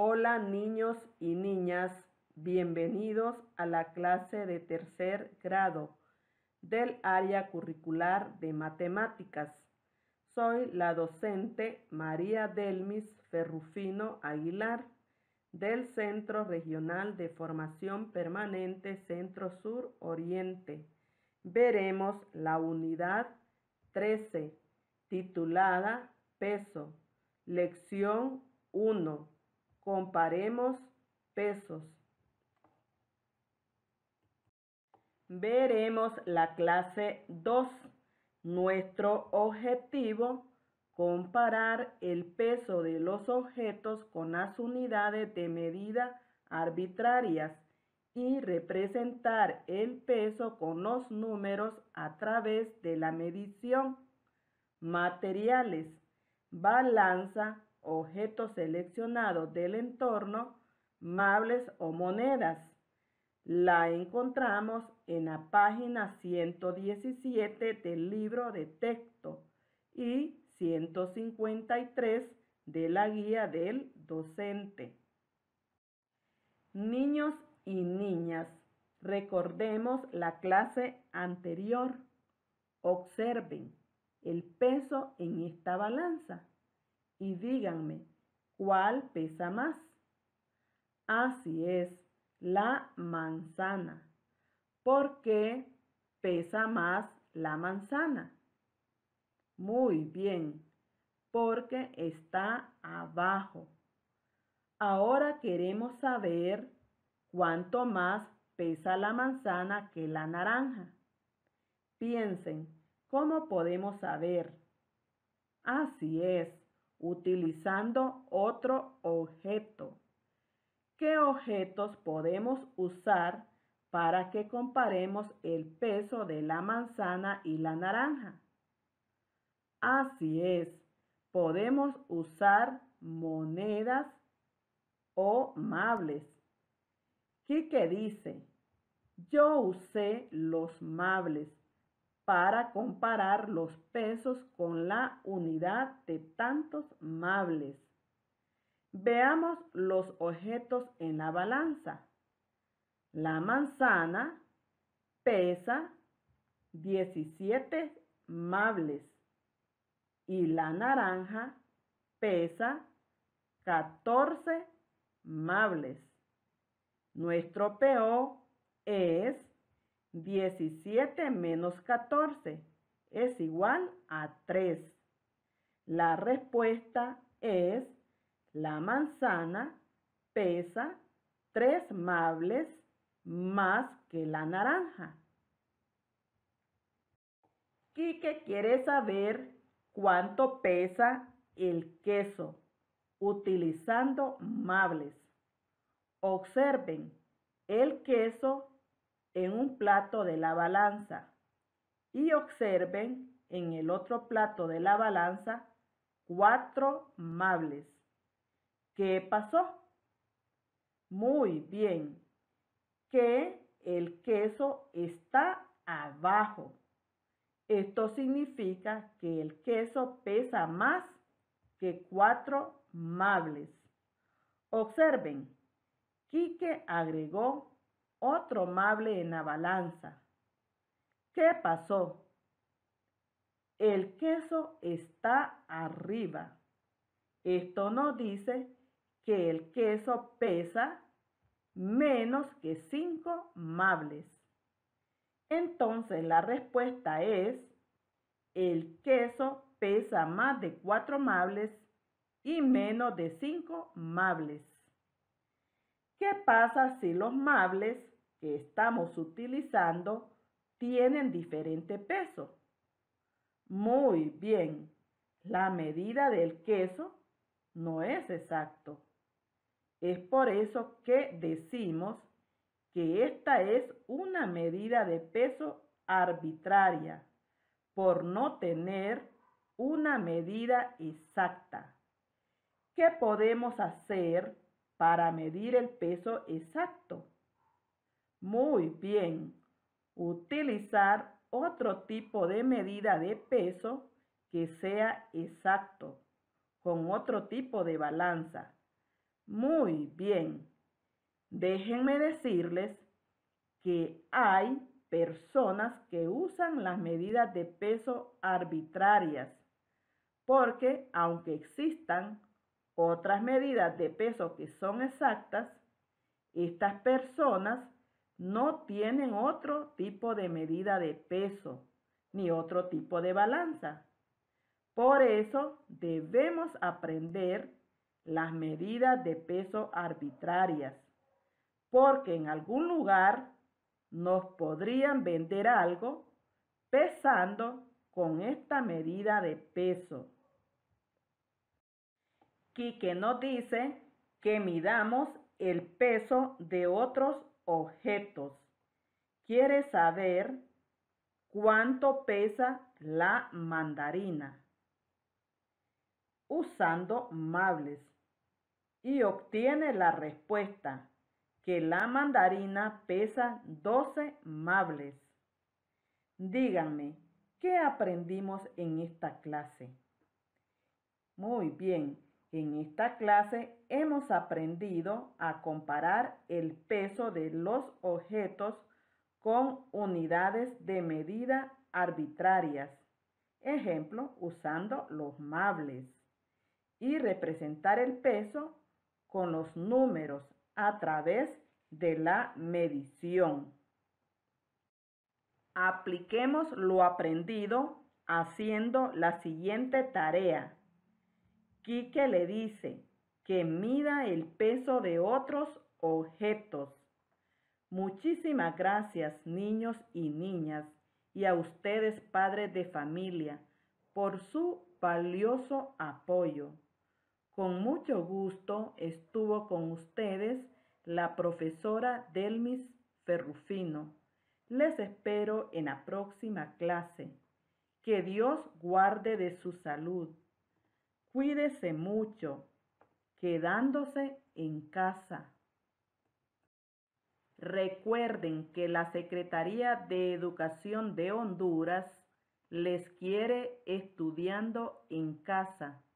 Hola niños y niñas, bienvenidos a la clase de tercer grado del área curricular de matemáticas. Soy la docente María Delmis Ferrufino Aguilar del Centro Regional de Formación Permanente Centro Sur Oriente. Veremos la unidad 13 titulada Peso, lección 1. Comparemos pesos. Veremos la clase 2. Nuestro objetivo, comparar el peso de los objetos con las unidades de medida arbitrarias y representar el peso con los números a través de la medición. Materiales, balanza, objetos seleccionados del entorno, muebles o monedas. La encontramos en la página 117 del libro de texto y 153 de la guía del docente. Niños y niñas, recordemos la clase anterior. Observen el peso en esta balanza y díganme, ¿cuál pesa más? Así es, la manzana. ¿Por qué pesa más la manzana? Muy bien, porque está abajo. Ahora queremos saber cuánto más pesa la manzana que la naranja. Piensen, ¿cómo podemos saber? Así es, utilizando otro objeto. ¿Qué objetos podemos usar para que comparemos el peso de la manzana y la naranja? Así es, podemos usar monedas o muebles. Quique dice, yo usé los muebles para comparar los pesos con la unidad de tantos muebles. Veamos los objetos en la balanza. La manzana pesa 17 muebles y la naranja pesa 14 muebles. Nuestro PO es 17 menos 14 es igual a 3. La respuesta es: la manzana pesa 3 muebles más que la naranja. Quique quiere saber cuánto pesa el queso utilizando muebles. Observen el queso en un plato de la balanza y observen en el otro plato de la balanza 4 muebles. ¿Qué pasó? Muy bien, que el queso está abajo. Esto significa que el queso pesa más que 4 muebles. Observen, Quique agregó otro mueble en la balanza. ¿Qué pasó? El queso está arriba. Esto nos dice que el queso pesa menos que 5 muebles. Entonces la respuesta es: el queso pesa más de 4 muebles y menos de 5 muebles. ¿Qué pasa si los muebles que estamos utilizando tienen diferente peso? Muy bien, la medida del queso no es exacto. Es por eso que decimos que esta es una medida de peso arbitraria, por no tener una medida exacta. ¿Qué podemos hacer para medir el peso exacto? Muy bien, utilizar otro tipo de medida de peso que sea exacto, con otro tipo de balanza. Muy bien. Déjenme decirles que hay personas que usan las medidas de peso arbitrarias, porque aunque existan otras medidas de peso que son exactas, estas personas no tienen otro tipo de medida de peso ni otro tipo de balanza. Por eso debemos aprender las medidas de peso arbitrarias, porque en algún lugar nos podrían vender algo pesando con esta medida de peso. Quique nos dice que midamos el peso de otros objetos. Quiere saber cuánto pesa la mandarina usando mables y obtiene la respuesta que la mandarina pesa 12 mables. Díganme, ¿qué aprendimos en esta clase? Muy bien, en esta clase hemos aprendido a comparar el peso de los objetos con unidades de medida arbitrarias. Ejemplo, usando los mables. Y representar el peso con los números a través de la medición. Apliquemos lo aprendido haciendo la siguiente tarea. Quique le dice que mida el peso de otros objetos. Muchísimas gracias, niños y niñas, y a ustedes, padres de familia, por su valioso apoyo. Con mucho gusto estuvo con ustedes la profesora Delmis Ferrufino. Les espero en la próxima clase. Que Dios guarde de su salud. Cuídese mucho, quedándose en casa. Recuerden que la Secretaría de Educación de Honduras les quiere estudiando en casa.